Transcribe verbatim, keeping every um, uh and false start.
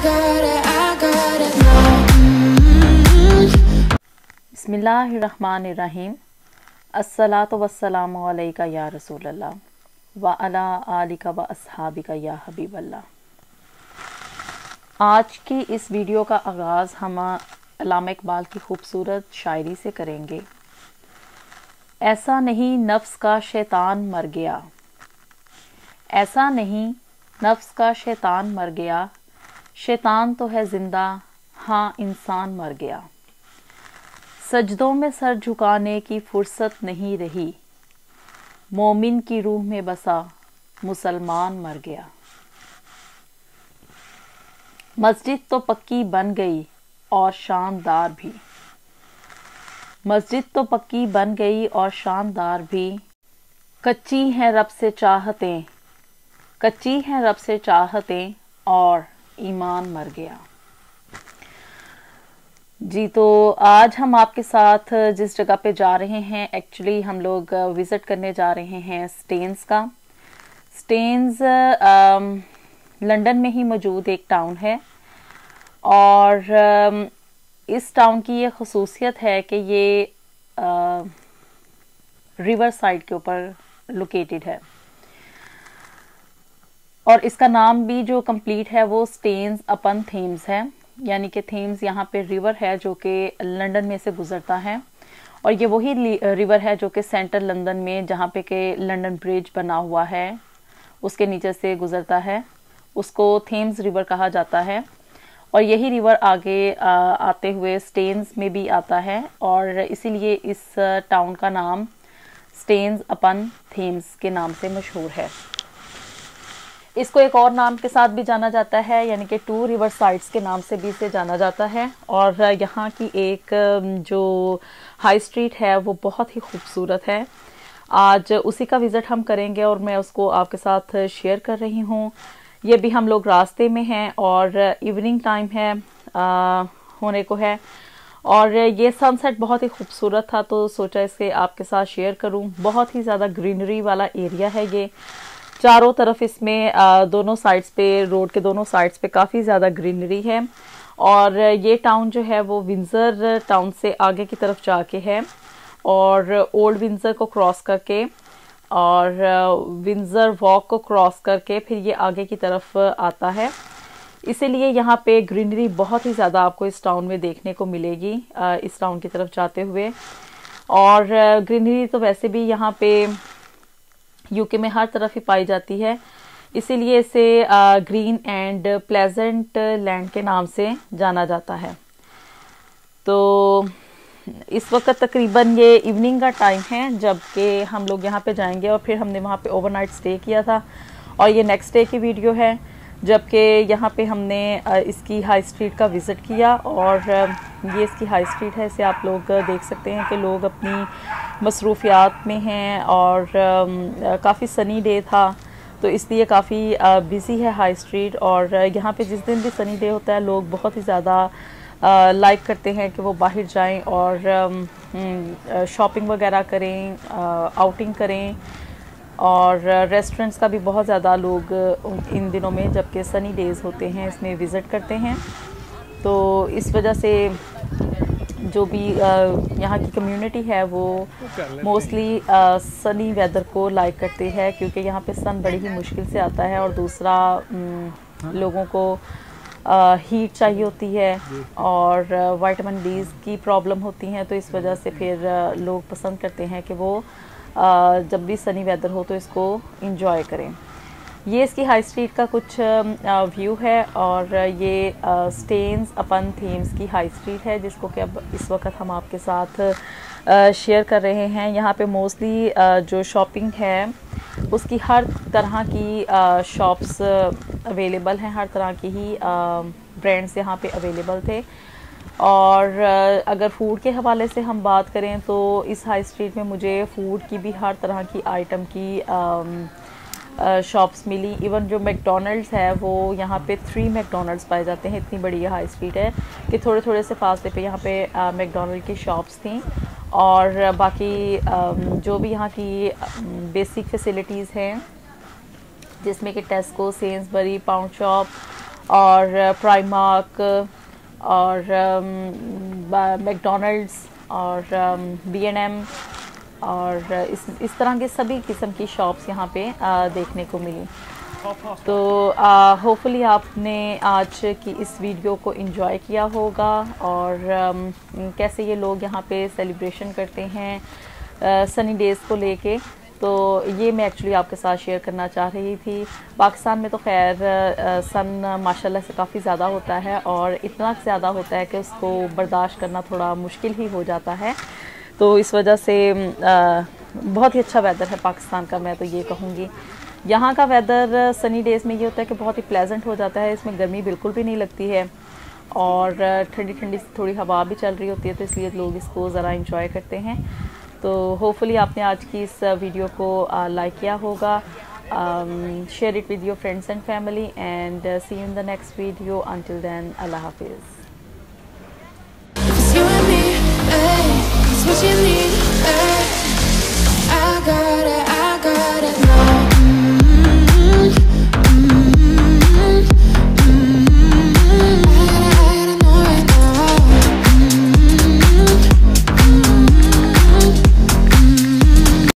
got it, I got it now. Mm-hmm. बिस्मिल्लाहिर्रहमानिर्रहीम। अस्सलातु वस्सलामु अलैका या रसूल अल्लाह व अला आलिका व अस्हाबिका या हबीब अल्लाह। आज की इस वीडियो का आगाज़ हम अल्लामा इकबाल की खूबसूरत शायरी से करेंगे। ऐसा नहीं नफ्स का शैतान मर गया, ऐसा नहीं नफ्स का शैतान मर गया, शैतान तो है जिंदा, हाँ इंसान मर गया। सजदों में सर झुकाने की फुर्सत नहीं रही, मोमिन की रूह में बसा मुसलमान मर गया। मस्जिद तो पक्की बन गई और शानदार भी, मस्जिद तो पक्की बन गई और शानदार भी, कच्ची हैं रब से चाहतें, कच्ची हैं रब से चाहतें और ईमान मर गया। जी, तो आज हम आपके साथ जिस जगह पे जा रहे हैं, एक्चुअली हम लोग विज़िट करने जा रहे हैं स्टेन्स का। स्टेन्स लंदन में ही मौजूद एक टाउन है और आ, इस टाउन की ये खसूसियत है कि ये आ, रिवर साइड के ऊपर लोकेटेड है और इसका नाम भी जो कंप्लीट है वो स्टेन्स अपन थेम्स है, यानी कि थेम्स यहाँ पे रिवर है जो कि लंदन में से गुजरता है और ये वही रिवर है जो कि सेंट्रल लंदन में जहाँ पे के लंदन ब्रिज बना हुआ है उसके नीचे से गुजरता है, उसको थेम्स रिवर कहा जाता है। और यही रिवर आगे आ, आते हुए स्टेन्स में भी आता है और इसीलिए इस टाउन का नाम स्टेन्स अपन थेम्स के नाम से मशहूर है। इसको एक और नाम के साथ भी जाना जाता है, यानी कि टू रिवर साइड्स के नाम से भी इसे जाना जाता है। और यहाँ की एक जो हाई स्ट्रीट है वो बहुत ही खूबसूरत है। आज उसी का विज़िट हम करेंगे और मैं उसको आपके साथ शेयर कर रही हूँ। ये भी हम लोग रास्ते में हैं और इवनिंग टाइम है आ, होने को है और ये सनसेट बहुत ही खूबसूरत था तो सोचा इसे आपके साथ शेयर करूँ। बहुत ही ज़्यादा ग्रीनरी वाला एरिया है ये, चारों तरफ इसमें आ, दोनों साइड्स पे, रोड के दोनों साइड्स पे काफ़ी ज़्यादा ग्रीनरी है। और ये टाउन जो है वो विंज़र टाउन से आगे की तरफ जाके है और ओल्ड विंज़र को क्रॉस करके और विंज़र वॉक को क्रॉस करके फिर ये आगे की तरफ आता है। इसीलिए यहाँ पे ग्रीनरी बहुत ही ज़्यादा आपको इस टाउन में देखने को मिलेगी आ, इस टाउन की तरफ जाते हुए। और ग्रीनरी तो वैसे भी यहाँ पे यूके में हर तरफ ही पाई जाती है, इसीलिए इसे ग्रीन एंड प्लेजेंट लैंड के नाम से जाना जाता है। तो इस वक्त तकरीबन ये इवनिंग का टाइम है जबकि हम लोग यहाँ पे जाएंगे और फिर हमने वहाँ पे ओवरनाइट स्टे किया था और ये नेक्स्ट डे की वीडियो है जबकि यहाँ पे हमने इसकी हाई स्ट्रीट का विज़िट किया। और ये इसकी हाई स्ट्रीट है, इसे आप लोग देख सकते हैं कि लोग अपनी मसरूफियात में हैं और काफ़ी सनी डे था तो इसलिए काफ़ी बिज़ी है हाई स्ट्रीट। और यहाँ पे जिस दिन भी सनी डे होता है लोग बहुत ही ज़्यादा लाइक करते हैं कि वो बाहर जाएं और शॉपिंग वगैरह करें, आउटिंग करें। और रेस्टोरेंट्स का भी बहुत ज़्यादा लोग इन दिनों में जबकि सनी डेज़ होते हैं इसमें विज़िट करते हैं। तो इस वजह से जो भी यहाँ की कम्युनिटी है वो मोस्टली सनी वेदर को लाइक करती है क्योंकि यहाँ पे सन बड़ी ही मुश्किल से आता है और दूसरा लोगों को हीट चाहिए होती है और विटामिन डी की प्रॉब्लम होती हैं, तो इस वजह से फिर लोग पसंद करते हैं कि वो जब भी सनी वेदर हो तो इसको एंजॉय करें। ये इसकी हाई स्ट्रीट का कुछ व्यू है और ये स्टेन्स अपन थेम्स की हाई स्ट्रीट है जिसको कि अब इस वक्त हम आपके साथ शेयर कर रहे हैं। यहाँ पे मोस्टली जो शॉपिंग है उसकी हर तरह की शॉप्स अवेलेबल हैं, हर तरह की ही ब्रांड्स यहाँ पे अवेलेबल थे। और अगर फूड के हवाले से हम बात करें तो इस हाई स्ट्रीट में मुझे फूड की भी हर तरह की आइटम की शॉप्स मिली। इवन जो मैकडॉनल्ड्स है वो यहाँ पे थ्री मैकडॉनल्ड्स पाए जाते हैं, इतनी बड़ी हाई स्ट्रीट है कि थोड़े थोड़े से फासले पे यहाँ पे मैकडॉनल्ड की शॉप्स थी। और बाकी जो भी यहाँ की बेसिक फैसिलिटीज़ हैं जिसमें कि टेस्को, सेन्सबरी, पाउंड शॉप और प्राइमार्क और मैकडोनल्ड्स और बी एंड एम और इस इस तरह के सभी किस्म की शॉप्स यहाँ पे आ, देखने को मिली। तो होपफुली आपने आज की इस वीडियो को एंजॉय किया होगा और आम, कैसे ये लोग यहाँ पे सेलिब्रेशन करते हैं सनी डेज़ को लेके। तो ये मैं एक्चुअली आपके साथ शेयर करना चाह रही थी। पाकिस्तान में तो खैर सन माशाल्लाह से काफ़ी ज़्यादा होता है और इतना ज़्यादा होता है कि उसको बर्दाश्त करना थोड़ा मुश्किल ही हो जाता है। तो इस वजह से आ, बहुत ही अच्छा वेदर है पाकिस्तान का, मैं तो ये कहूँगी। यहाँ का वेदर सनी डेज़ में ये होता है कि बहुत ही प्लेजेंट हो जाता है, इसमें गर्मी बिल्कुल भी नहीं लगती है और ठंडी ठंडी थोड़ी हवा भी चल रही होती है, तो इसलिए लोग इसको ज़रा इंजॉय करते हैं। तो होपफुली आपने आज की इस वीडियो को लाइक किया होगा। Share it with your friends and family and see you in the next video. Until then, अल्लाह हाफिज़।